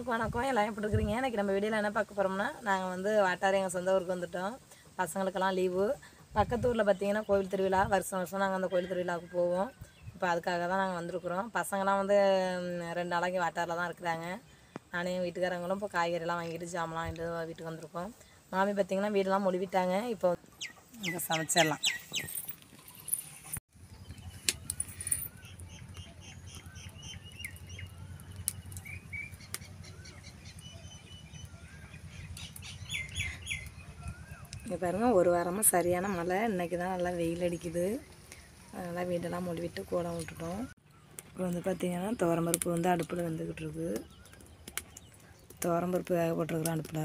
வணக்கம். எல்லாம் எப்படி இருக்கிறீங்க? இன்றைக்கி நம்ம வீடியோவில் என்ன பார்க்க போகிறோம்னா, நாங்கள் வந்து வாட்டார் எங்கள் சொந்த ஊருக்கு வந்துவிட்டோம். பசங்களுக்கெல்லாம் லீவு. பக்கத்து ஊரில் பார்த்திங்கன்னா கோவில் திருவிழா. வருஷம் வருஷம் நாங்கள் அந்த கோவில் திருவிழாவுக்கு போவோம். இப்போ அதுக்காக தான் நாங்கள் வந்திருக்குறோம். பசங்களாம் வந்து 2 நாளைக்கு வாட்டாரில் தான் இருக்கிறாங்க. நானே என் வீட்டுக்காரங்களும் இப்போ காய்கறிலாம் வாங்கிட்டு ஜாமெலாம் வாங்கிட்டு வீட்டுக்கு வந்திருக்கோம். மாமி பார்த்திங்கன்னா வீடெல்லாம் மொழிவிட்டாங்க. இப்போ இங்கே சமைச்சிடலாம். இங்கே பாருங்கள், ஒரு வாரமாக சரியான மழை. இன்றைக்கி தான் நல்லா வெயில் அடிக்குது. அதனால் வீடெல்லாம் மொழிவிட்டு கோலம் விட்டுட்டோம். இப்போ வந்து பார்த்திங்கன்னா துவரம்பருப்பு வந்து அடுப்பில் வெந்துக்கிட்டு இருக்கு. துவரம்பருப்பு வேக போட்டிருக்குறோம் அடுப்பில்.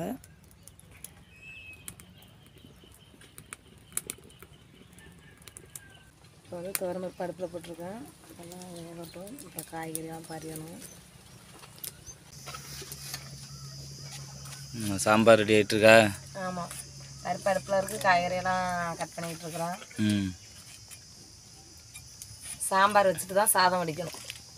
இப்போ வந்து துவரம்பருப்பு அடுப்பில் போட்டிருக்கேன். அதெல்லாம் வேகட்டும். இப்போ காய்கறிலாம் பறியணும். சாம்பார் ரெடி ஆகிட்டுருக்கா? ஆமாம், பருப்பு அடுப்பில் இருக்குது. காய்கறியெல்லாம் கட் பண்ணிக்கிட்டு இருக்கிறேன். சாம்பார் வச்சுட்டு தான் சாதம் வடிக்கணும்.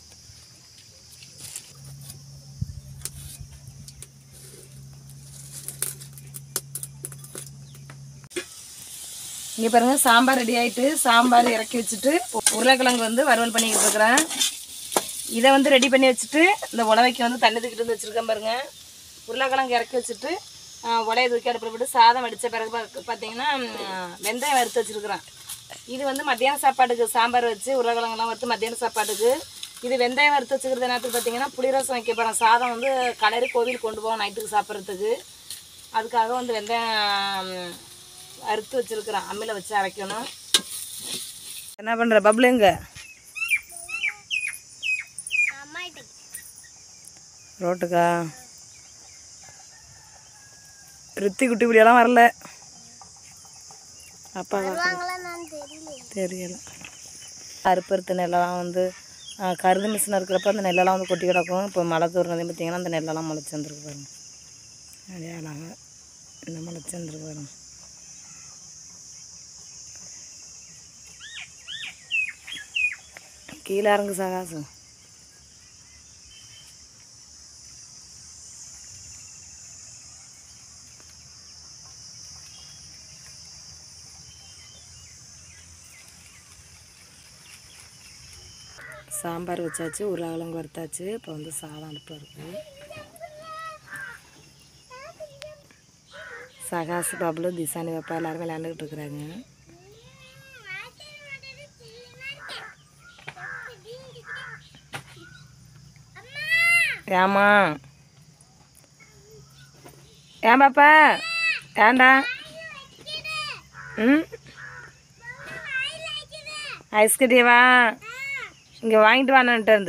இங்கே பாருங்கள், சாம்பார் ரெடி ஆகிட்டு சாம்பார் இறக்கி வச்சுட்டு உருளைக்கிழங்கு வந்து வறுவல் பண்ணிக்கிட்டு இருக்கிறேன். இதை வந்து ரெடி பண்ணி வச்சுட்டு இந்த உடவைக்கு வந்து தண்ணி தூக்கிட்டு வந்து வச்சுருக்கேன் பாருங்கள். உருளைக்கிழங்கு இறக்கி வச்சுட்டு உடைய தூக்கி அடுப்பில் போட்டு சாதம் வடித்த பிறகு பார்த்தீங்கன்னா வெந்தயம் வறுத்து வச்சுருக்குறேன். இது வந்து மத்தியான சாப்பாட்டுக்கு சாம்பார் வச்சு உருளைக்கிழங்கெல்லாம் வறுத்து மத்தியான சாப்பாட்டுக்கு. இது வெந்தயம் வறுத்து வச்சுக்கிறது நேரத்துக்கு பார்த்தீங்கன்னா புளிரசம் வைக்க போகிறேன். சாதம் வந்து கலரி கோவிலுக்கு கொண்டு போவோம் நைட்டுக்கு சாப்பிட்றதுக்கு. அதுக்காக வந்து வெந்தயம் அறுத்து வச்சுருக்குறேன். அம்மியில் வச்சு அரைக்கணும். என்ன பண்ணுற பப்ளுங்க? ரோட்டுக்கா ரித்தி குட்டி இப்படியெல்லாம் வரல. அப்பா தெரியல. அறுப்பறுத்த நெல்லெல்லாம் வந்து கருது மிஷின் இருக்கிறப்ப அந்த நெல்லெல்லாம் வந்து கொட்டி கிடக்கும். இப்போ மழை தூர்னதையும் பார்த்திங்கன்னா அந்த நெல்லெல்லாம் முளைச்சி வந்துருக்கு பாருங்க. நிறைய அழகாக இந்த முளைச்சி வந்துருக்கு பாருங்க. கீழே இறங்கு சகாசு. சாம்பார் வச்சாச்சு, உருளைக்கிழங்கு வறுத்தாச்சு. இப்போ வந்து சாதம் அடுப்பில் இருக்குது. சகாசு பாபுலு திசானி பாப்பா எல்லாரும் விளையாண்டுக்கிட்டு இருக்கிறாங்க. ஏமா ஏன் பாப்பா ஏண்டா? ஐஸ்கிரீவா இங்கே வாங்கிட்டு வானன்ட்டு இருந்து.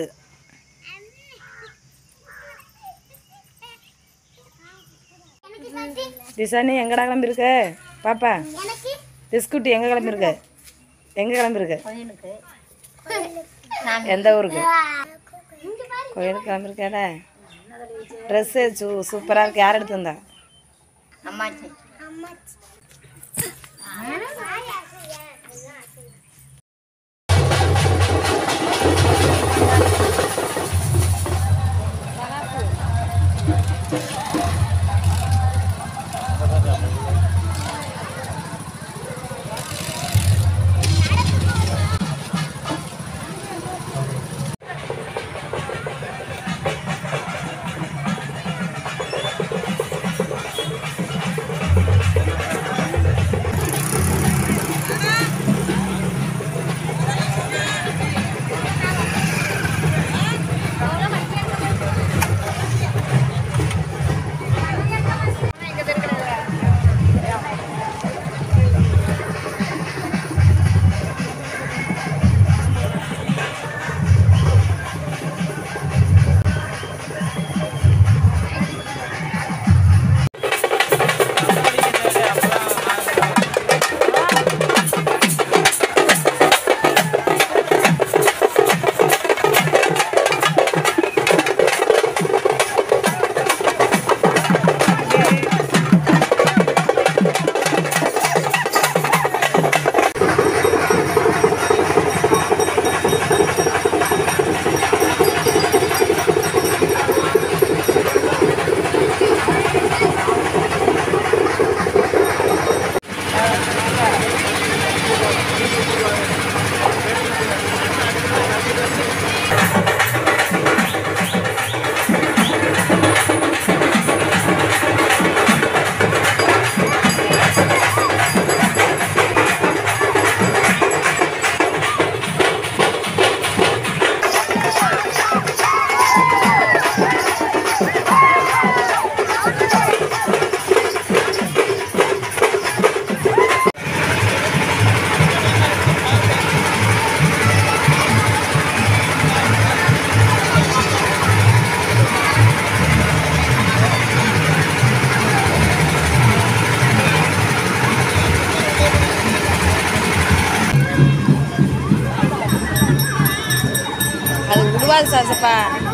திசானி எங்கடா கிளம்பிருக்க பாப்பா? பிஸ்குட்டி எங்கே கிளம்பிருக்க? எங்கே கிளம்பிருக்க? எந்த ஊருக்கு? கோயிலுக்கு கிளம்பிருக்காடா. ட்ரெஸ்ஸு சூப்பராக இருக்கு. யார் எடுத்து வந்தா? அது உருவாது சாசப்பா.